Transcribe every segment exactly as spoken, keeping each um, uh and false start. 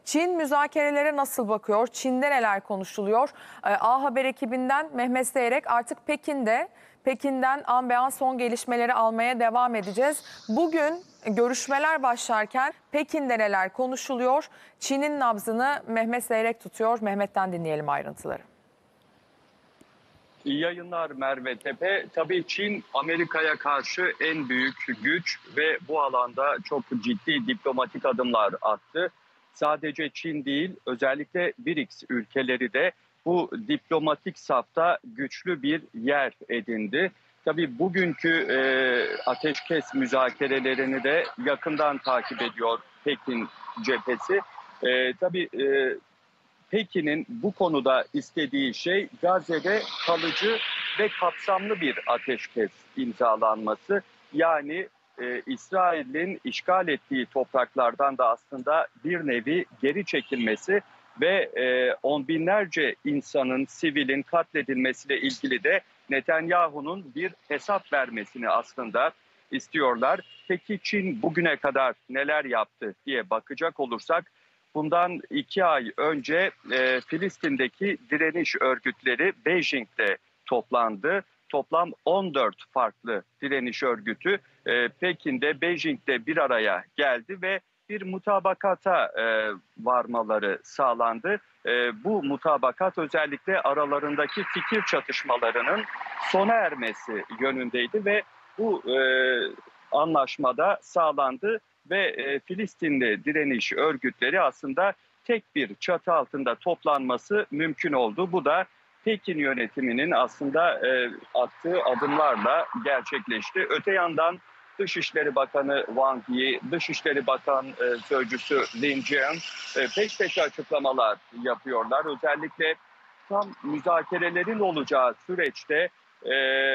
Çin müzakerelere nasıl bakıyor? Çin'de neler konuşuluyor? Ee, A Haber ekibinden Mehmet Seyrek artık Pekin'de. Pekin'den an be an son gelişmeleri almaya devam edeceğiz. Bugün görüşmeler başlarken Pekin'de neler konuşuluyor? Çin'in nabzını Mehmet Seyrek tutuyor. Mehmet'ten dinleyelim ayrıntıları. İyi yayınlar Merve Tepe. Tabii Çin Amerika'ya karşı en büyük güç ve bu alanda çok ciddi diplomatik adımlar attı. Sadece Çin değil, özellikle B R I C S ülkeleri de bu diplomatik safta güçlü bir yer edindi. Tabii bugünkü e, ateşkes müzakerelerini de yakından takip ediyor Pekin cephesi. E, tabii e, Pekin'in bu konuda istediği şey Gazze'de kalıcı ve kapsamlı bir ateşkes imzalanması. Yani e, İsrail'in işgal ettiği topraklardan da aslında bir nevi geri çekilmesi ve e, on binlerce insanın, sivilin katledilmesiyle ilgili de Netanyahu'nun bir hesap vermesini aslında istiyorlar. Peki Çin bugüne kadar neler yaptı diye bakacak olursak, bundan iki ay önce e, Filistin'deki direniş örgütleri Beijing'de toplandı. Toplam on dört farklı direniş örgütü e, Pekin'de, Beijing'de bir araya geldi ve bir mutabakata e, varmaları sağlandı. E, bu mutabakat özellikle aralarındaki fikir çatışmalarının sona ermesi yönündeydi ve bu e, anlaşmada sağlandı. Ve e, Filistinli direniş örgütleri aslında tek bir çatı altında toplanması mümkün oldu. Bu da Pekin yönetiminin aslında e, attığı adımlarla gerçekleşti. Öte yandan Dışişleri Bakanı Wang Yi, Dışişleri Bakan e, Sözcüsü Lin Jian e, peş peşe açıklamalar yapıyorlar. Özellikle tam müzakerelerin olacağı süreçte e,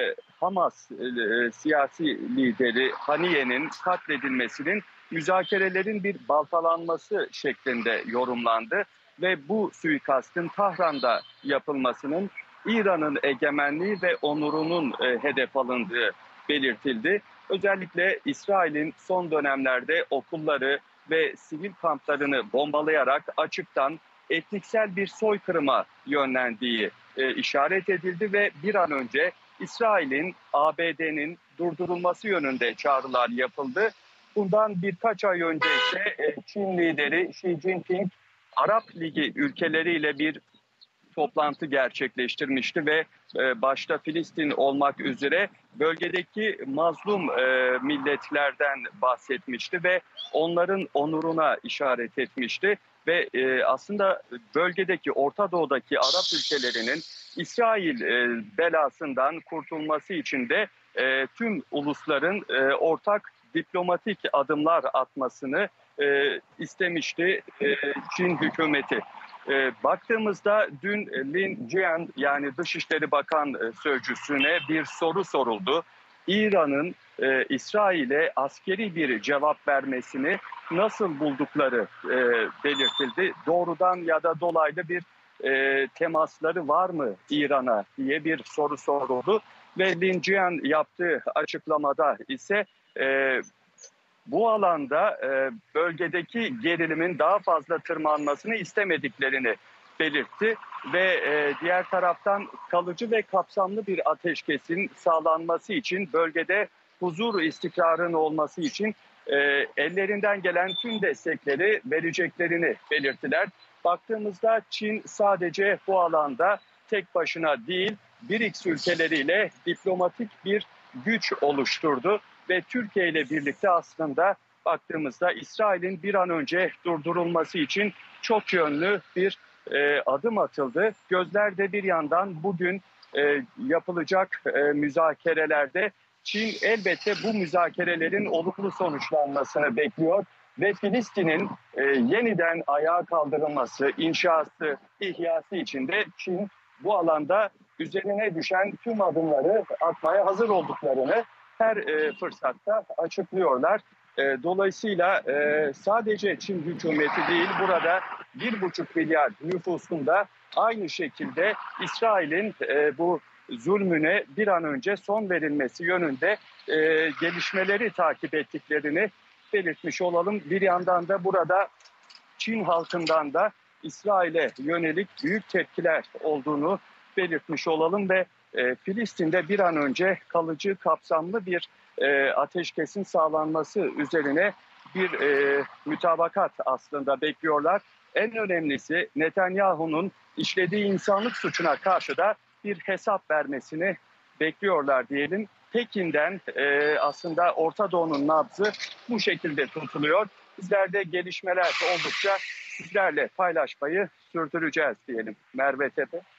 Hamas e, siyasi lideri Haniye'nin katledilmesinin müzakerelerin bir baltalanması şeklinde yorumlandı ve bu suikastın Tahran'da yapılmasının İran'ın egemenliği ve onurunun e, hedef alındığı belirtildi. Özellikle İsrail'in son dönemlerde okulları ve sivil kamplarını bombalayarak açıktan etniksel bir soykırıma yönlendiği e, işaret edildi ve bir an önce İsrail'in, A B D'nin durdurulması yönünde çağrılar yapıldı. Bundan birkaç ay önce ise Çin lideri Xi Jinping Arap Ligi ülkeleriyle bir toplantı gerçekleştirmişti ve başta Filistin olmak üzere bölgedeki mazlum milletlerden bahsetmişti ve onların onuruna işaret etmişti. Ve aslında bölgedeki, Orta Doğu'daki Arap ülkelerinin İsrail belasından kurtulması için de tüm ulusların ortak diplomatik adımlar atmasını e, istemişti e, Çin hükümeti. E, baktığımızda dün Lin Jian, yani Dışişleri Bakan Sözcüsü'ne bir soru soruldu. İran'ın e, İsrail'e askeri bir cevap vermesini nasıl buldukları e, belirtildi. Doğrudan ya da dolaylı bir e, temasları var mı İran'a diye bir soru soruldu. Ve Lin Jian yaptığı açıklamada ise e, bu alanda e, bölgedeki gerilimin daha fazla tırmanmasını istemediklerini belirtti ve e, diğer taraftan kalıcı ve kapsamlı bir ateşkesin sağlanması için, bölgede huzur istikrarın olması için e, ellerinden gelen tüm destekleri vereceklerini belirttiler. Baktığımızda Çin sadece bu alanda tek başına değil, B R I C S ülkeleriyle diplomatik bir güç oluşturdu. Ve Türkiye ile birlikte aslında baktığımızda İsrail'in bir an önce durdurulması için çok yönlü bir e, adım atıldı. Gözler de bir yandan bugün e, yapılacak e, müzakerelerde Çin elbette bu müzakerelerin olumlu sonuçlanmasını bekliyor. Ve Filistin'in e, yeniden ayağa kaldırılması, inşası, ihyası için de Çin bu alanda üzerine düşen tüm adımları atmaya hazır olduklarını her e, fırsatta açıklıyorlar. E, dolayısıyla e, sadece Çin hükümeti değil, burada bir buçuk milyar nüfusunda aynı şekilde İsrail'in e, bu zulmüne bir an önce son verilmesi yönünde e, gelişmeleri takip ettiklerini belirtmiş olalım. Bir yandan da burada Çin halkından da İsrail'e yönelik büyük tepkiler olduğunu belirtmiş olalım ve e, Filistin'de bir an önce kalıcı, kapsamlı bir e, ateşkesin sağlanması üzerine bir e, mütabakat aslında bekliyorlar. En önemlisi Netanyahu'nun işlediği insanlık suçuna karşı da bir hesap vermesini bekliyorlar diyelim. Pekin'den e, aslında Orta Doğu'nun nabzı bu şekilde tutuluyor. Bizler de gelişmeler oldukça sizlerle paylaşmayı sürdüreceğiz diyelim. Merve Tepe.